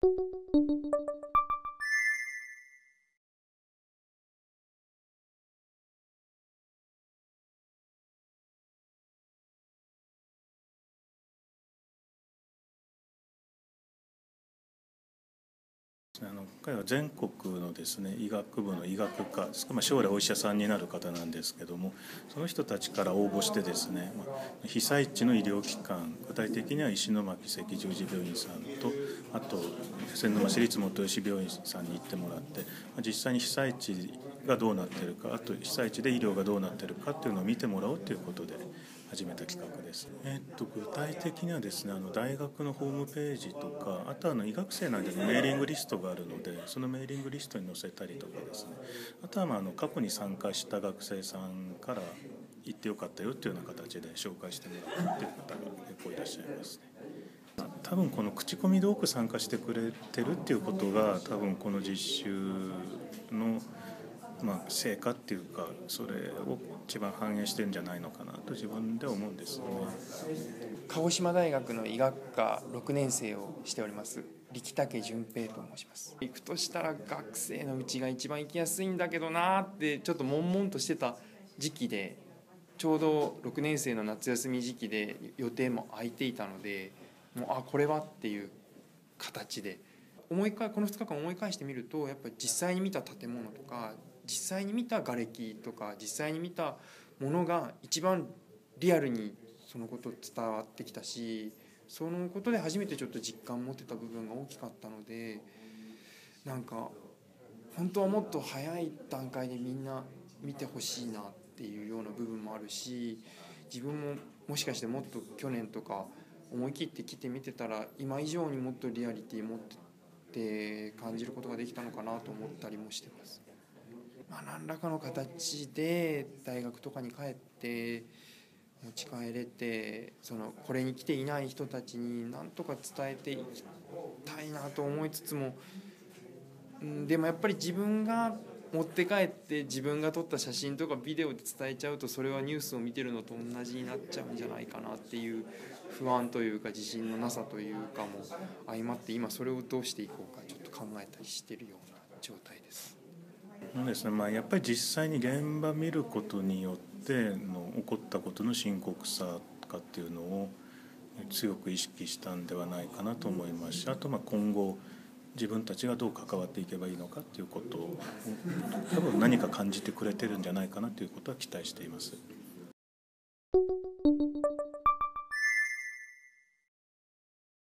今回は全国のですね、医学部の医学科、将来お医者さんになる方なんですけども、その人たちから応募してですね、被災地の医療機関、具体的には石巻赤十字病院さんと、あと千沼市立元吉病院さんに行ってもらって、実際に被災地がどうなっているか、あと被災地で医療がどうなっているかっていうのを見てもらおうということで始めた企画です。具体的にはですね、大学のホームページとか、あとは医学生なんでメーリングリストがあるので、そのメーリングリストに載せたりとかですね、あとは過去に参加した学生さんから行ってよかったよっていうような形で紹介してもらうっていう方が結構いらっしゃいますね。多分この口コミで多く参加してくれてるっていうことが、多分この実習の成果っていうか、それを一番反映してるんじゃないのかなと自分では思うんですよね。 鹿児島大学の医学科6年生をしております力武淳平と申します。行くとしたら学生のうちが一番行きやすいんだけどなってちょっと悶々としてた時期で、ちょうど6年生の夏休み時期で予定も空いていたので、もうこれはっていう形でこの2日間思い返してみると、やっぱり実際に見た建物とか実際に見た瓦礫とか実際に見たものが一番リアルにそのこと伝わってきたし、そのことで初めてちょっと実感を持ってた部分が大きかったので、なんか本当はもっと早い段階でみんな見てほしいなっていうような部分もあるし、自分ももしかしてもっと去年とか思い切って来てみてたら今以上にもっとリアリティ持って感じることができたのかなと思ったりもしてます。何らかの形で大学とかに帰って持ち帰れて、これに来ていない人たちに何とか伝えていきたいなと思いつつも、でもやっぱり自分が持って帰って自分が撮った写真とかビデオで伝えちゃうと、それはニュースを見てるのと同じになっちゃうんじゃないかなっていう不安というか自信のなさというかも相まって、今それをどうしていこうかちょっと考えたりしているような状態です。 そうですね、やっぱり実際に現場見ることによって起こったことの深刻さとかっていうのを強く意識したんではないかなと思いますし、あと今後自分たちがどう関わっていけばいいのかっていうことを多分何か感じてくれてるんじゃないかなということは期待しています。